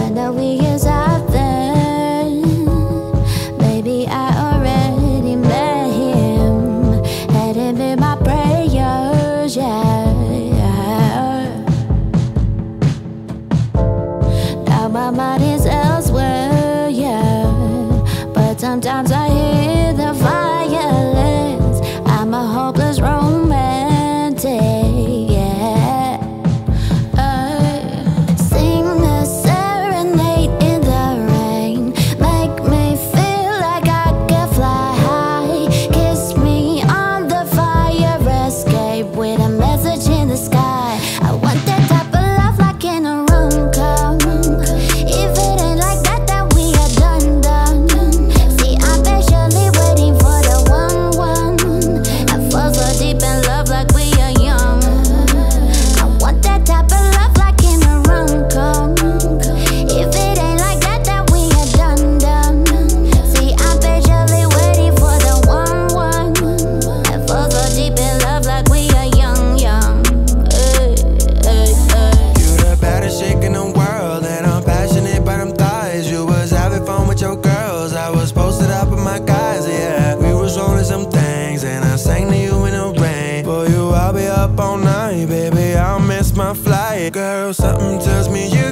know we is out there. Maybe I already met him. Had him in my prayers, yeah. Now my mind is elsewhere, yeah. But sometimes I hear the violence. I'm a hopeless romantic, yeah. Sing the serenade in the rain. Make me feel like I can fly high. Kiss me on the fire escape with a message in the sky. I want that type of love like in a rom-com. If it ain't like that, then we are done. See, I'm patiently waiting for the one. I fall so deep in love like we are young. I want that type of love like in a rom-com. If it ain't like that, then we are done. See, I'm patiently waiting for the one. I fall so deep in love like we are young. You the baddest chick in the world, and I'm passionate by them thighs. You was having fun with your girls, I was posted up with my guys, yeah. We was rolling some things, and I sang to you in the rain. For you, I'll be up all night, baby, I'll miss my flight. Girl, something tells me you